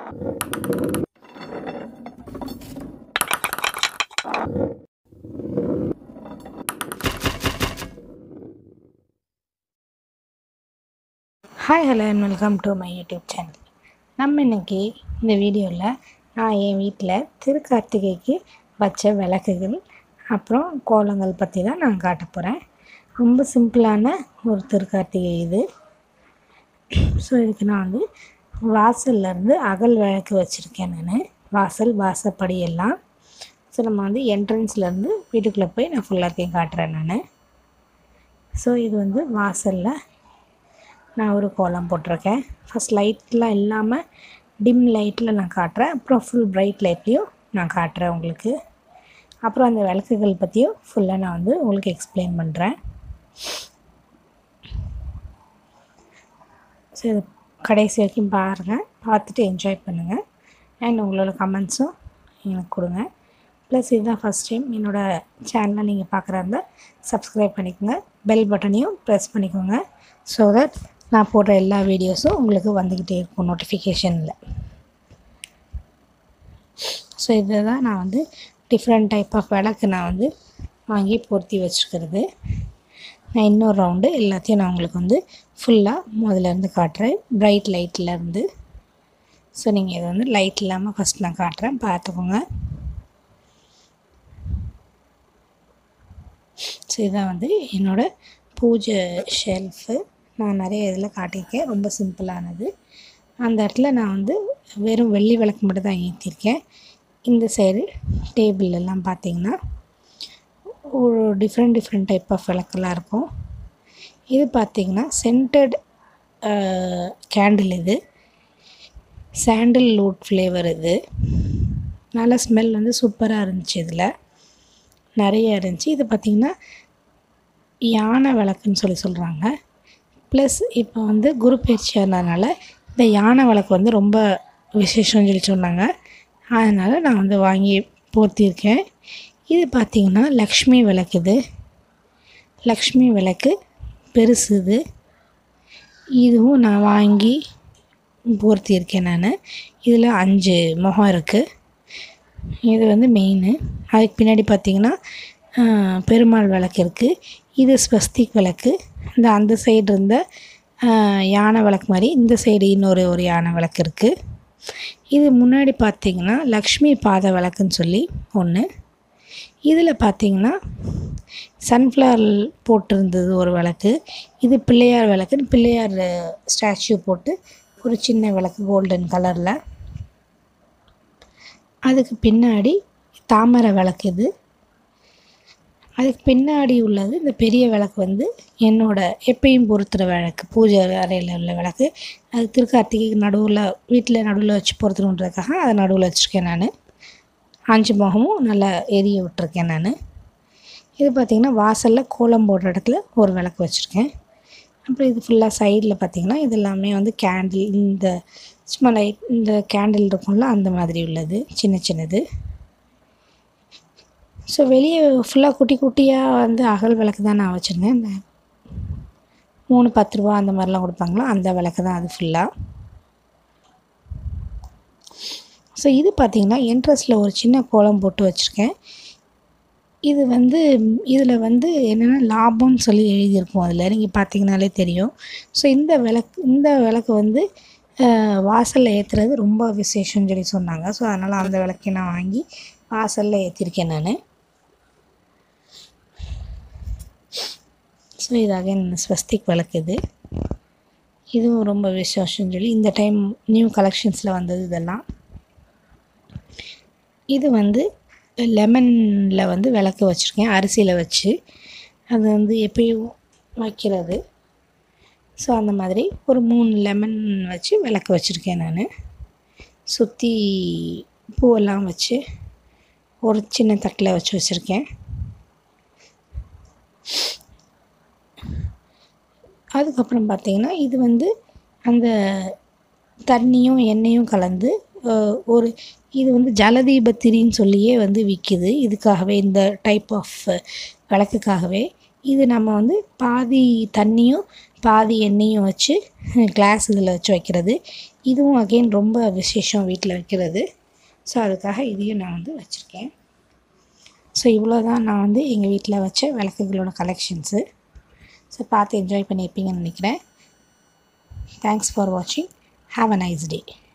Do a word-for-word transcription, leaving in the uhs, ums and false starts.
Hi, hello and welcome to my YouTube channel. நம்ம இன்னைக்கு இந்த வீடியோவில் நான் என் வீட்டில் திருக்கார்த்திகைக்கு வச்ச விளக்குகள் அப்புறம் கோலங்கள் பற்றி தான் நான் காட்ட போகிறேன். ரொம்ப சிம்பிளான ஒரு திருக்கார்த்திகை இது. ஸோ இதுக்கு நான் வந்து வாசல்லேருந்து அகல் விளக்கு வச்சுருக்கேன். நான் வாசல் வாசப்படி எல்லாம். ஸோ நம்ம வந்து என்ட்ரன்ஸ்லேருந்து வீட்டுக்குள்ளே போய் நான் ஃபுல்லாத்தையும் காட்டுறேன் நான். ஸோ இது வந்து வாசலில் நான் ஒரு கோலம் போட்டிருக்கேன். ஃபஸ்ட் லைட்லாம் இல்லாமல் டிம் லைட்டில் நான் காட்டுறேன். அப்புறம் ஃபுல் பிரைட் லைட்லேயும் நான் காட்டுறேன் உங்களுக்கு. அப்புறம் அந்த விளக்குகள் பற்றியும் ஃபுல்லாக நான் வந்து உங்களுக்கு எக்ஸ்பிளைன் பண்ணுறேன். ஸோ இது கடைசி வரைக்கும் பாருங்கள், பார்த்துட்டு என்ஜாய் பண்ணுங்கள். அண்ட் உங்களோட கமெண்ட்ஸும் எனக்கு கொடுங்க. ப்ளஸ் இதுதான் ஃபஸ்ட் டைம் என்னோடய சேனலை நீங்கள் பார்க்குறா இருந்தால் சப்ஸ்கிரைப் பண்ணிக்கோங்க. பெல் பட்டனையும் ப்ரெஸ் பண்ணிக்கோங்க. ஸோ தட் நான் போடுற எல்லா வீடியோஸும் உங்களுக்கு வந்துக்கிட்டே இருக்கும் நோட்டிஃபிகேஷனில். ஸோ இதை தான் நான் வந்து டிஃப்ரெண்ட் டைப் ஆஃப் விளக்கு நான் வந்து வாங்கி பொருத்தி வச்சுருக்கிறது. நான் இன்னொரு ரவுண்டு எல்லாத்தையும் நான் உங்களுக்கு வந்து ஃபுல்லாக முதலேருந்து காட்டுறேன், ப்ரைட் லைட்லேருந்து. ஸோ நீங்கள் இதை வந்து லைட் இல்லாமல் ஃபஸ்ட் நான் காட்டுறேன், பார்த்துக்கோங்க. ஸோ இதான் வந்து என்னோடய பூஜை ஷெல்ஃபு. நான் நிறைய இதில் காட்டியிருக்கேன், ரொம்ப சிம்பிளானது. அந்த இடத்துல நான் வந்து வெறும் வெள்ளி விளக்கு மட்டும் தான் ஏற்றிருக்கேன். இந்த சைடு டேபிளெல்லாம் பார்த்திங்கன்னா ஒரு டிஃப்ரெண்ட் டிஃப்ரெண்ட் டைப் ஆஃப் விளக்கெல்லாம் இருக்கும். இது பார்த்திங்கன்னா சென்டட் கேண்டில். இது சாண்டில் வுட் ஃப்ளேவர். இது நல்ல ஸ்மெல் வந்து சூப்பராக இருந்துச்சு. இதில் நிறைய இருந்துச்சு. இது பார்த்திங்கன்னா யானை விளக்குன்னு சொல்லி சொல்கிறாங்க. ப்ளஸ் இப்போ வந்து குரு பயிற்சி ஆனதுனால இந்த யானை விளக்கு வந்து ரொம்ப விசேஷம்னு சொல்லி சொன்னாங்க. அதனால் நான் வந்து வாங்கி போர்த்தியிருக்கேன். இது பார்த்திங்கன்னா லக்ஷ்மி விளக்கு. இது லக்ஷ்மி விளக்கு பெருசு. இது இதுவும் நான் வாங்கி போர்த்தியிருக்கேன் நான். இதில் அஞ்சு முகம் இருக்குது. இது வந்து மெயின். அதுக்கு பின்னாடி பார்த்திங்கன்னா பெருமாள் விளக்கு இருக்குது. இது ஸ்வஸ்திக் விளக்கு. இந்த அந்த சைடு இருந்த யானை விளக்கு மாதிரி இந்த சைடு இன்னொரு ஒரு யானை விளக்கு இருக்குது. இது முன்னாடி பார்த்திங்கன்னா லக்ஷ்மி பாத விளக்குன்னு சொல்லி ஒன்று. இதில் பார்த்திங்கன்னா சன்ஃப்ளவர் போட்டிருந்தது ஒரு விளக்கு. இது பிள்ளையார் விளக்குன்னு பிள்ளையார் ஸ்டாச்சு போட்டு ஒரு சின்ன விளக்கு கோல்டன் கலரில். அதுக்கு பின்னாடி தாமரை விளக்கு. இது அதுக்கு பின்னாடி உள்ளது இந்த பெரிய விளக்கு வந்து என்னோடய எப்பயும் பொருத்துகிற விளக்கு, பூஜை அறையில் உள்ள விளக்கு. அது திருக்கார்த்திகைக்கு நடுவில் வீட்டில் நடுவில் வச்சு பொருத்தணுன்றதுக்காக அதை நடுவில் வச்சுருக்கேன் நான். அஞ்சு முகமும் நல்லா எரிய விட்டுருக்கேன் நான். இது பார்த்திங்கன்னா வாசலில் கோலம் போடுற இடத்துல ஒரு விளக்கு வச்சுருக்கேன். அப்புறம் இது ஃபுல்லாக சைடில் பார்த்திங்கன்னா இது எல்லாமே வந்து கேண்டில், இந்த சும்மா லைட் இந்த கேண்டில் இருக்கும்ல அந்த மாதிரி உள்ளது, சின்ன சின்னது. ஸோ வெளியே ஃபுல்லாக குட்டி குட்டியாக வந்து அகல் விளக்கு தான் நான் வச்சுருந்தேன். இந்த மூணு பத்து ரூபா அந்த மாதிரிலாம் கொடுப்பாங்களா, அந்த விளக்கு தான் அது ஃபுல்லாக. ஸோ இது பார்த்திங்கன்னா என்ட்ரன்ஸில் ஒரு சின்ன கோலம் போட்டு வச்சுருக்கேன். இது வந்து இதில் வந்து என்னென்னா லாபம்னு சொல்லி எழுதியிருக்கும். அதில் நீங்கள் பார்த்திங்கனாலே தெரியும். ஸோ இந்த விளக்கு இந்த விளக்கு வந்து வாசலில் ஏற்றுறது ரொம்ப விசேஷம்னு சொல்லி சொன்னாங்க. ஸோ அதனால் அந்த விளக்கை நான் வாங்கி வாசலில் ஏற்றிருக்கேன் நான். ஸோ இதாக இந்த ஸ்வஸ்திக் விளக்கு. இது இதுவும் ரொம்ப விசேஷம்னு சொல்லி இந்த டைம் நியூ கலெக்ஷன்ஸில் வந்தது இதெல்லாம். இது வந்து லெமனில் வந்து விளக்கு வச்சுருக்கேன், அரிசியில் வச்சு. அது வந்து எப்பயும் வைக்கிறது. ஸோ அந்த மாதிரி ஒரு மூணு லெமன் வச்சு விளக்கு வச்சுருக்கேன் நான். சுற்றி பூவெல்லாம் வச்சு ஒரு சின்ன தட்டில் வச்சு வச்சுருக்கேன். அதுக்கப்புறம் பார்த்திங்கன்னா இது வந்து அந்த தண்ணியும் எண்ணெயும் கலந்து ஒரு இது வந்து ஜலதீபத்திரின்னு சொல்லியே வந்து விற்கிது. இதுக்காகவே இந்த டைப் ஆஃப் விளக்குக்காகவே இது நம்ம வந்து பாதி தண்ணியும் பாதி எண்ணெயும் வச்சு கிளாஸ் இதில் வச்சு வைக்கிறது. இதுவும் அகெயின் ரொம்ப விசேஷம் வீட்டில் வைக்கிறது. ஸோ அதுக்காக இதையும் நான் வந்து வச்சுருக்கேன். ஸோ இவ்வளோ தான் நான் வந்து எங்கள் வீட்டில் வச்ச விளக்குகளோட கலெக்ஷன்ஸு. ஸோ பார்த்து என்ஜாய் பண்ணியிருப்பீங்கன்னு நினைக்கிறேன். தேங்க்ஸ் ஃபார் வாட்சிங். Have a nice day.